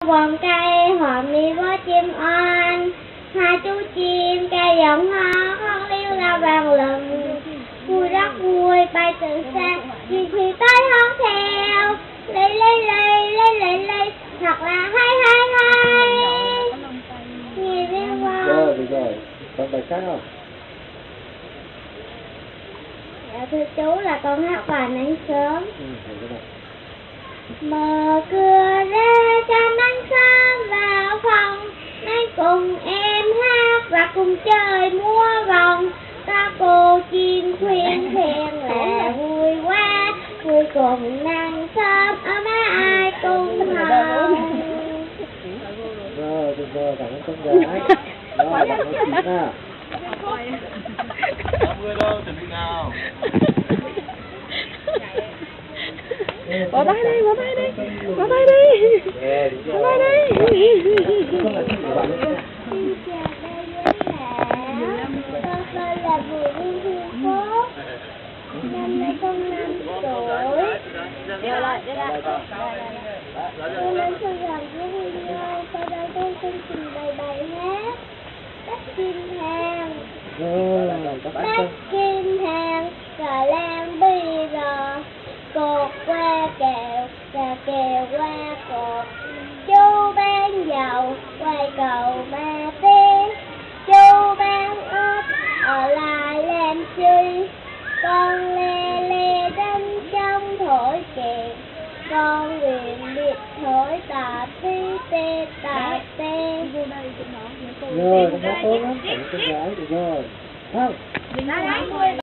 Vòng cây hòm đi với chim oan, hai chú chim ca giọng ho không yêu la vàng lừng. Vui rất vui bay từ xa, chim thì tới không theo. Lấy, thật là hay. Nghe biết không? Rồi, được rồi. Còn bài khác không? Dạ thưa chú là con hát bài nắng sớm. Cái này. Mở cửa ra cho nắng sớm vào phòng, nắng cùng em hát và cùng chơi múa vòng. Các cô chim khuyên khen là vui quá, vui cùng nắng sớm ở má ai cùng hồng. Rồi, được rồi, cảm ơn con gái. Rồi, bạn nói chuyện nào. 50 đâu, chuẩn bị nào. Bỏ tay đi. Bỏ tay đi. Xin chào đại gia con tên là Bùi Liên Thiên Phúc, năm nay con 5 tuổi. Con lên sân gần với Huy Nhung, sau đây con xin trình bày bài hát Đất Kim Hàng. Đất Kim Hàng, cờ lan bi rò, cột qua kẹo, và kẹo qua cột. Chú bán dầu, quay cầu ma tí. Chú bán ớt, ở lại làm chi. Con le đánh trong thổi kèn, con nguyện biệt thổi tà tí tê tà tê. Rồi, con hát tốt lắm, cảm ơn con gái, được rồi. Không.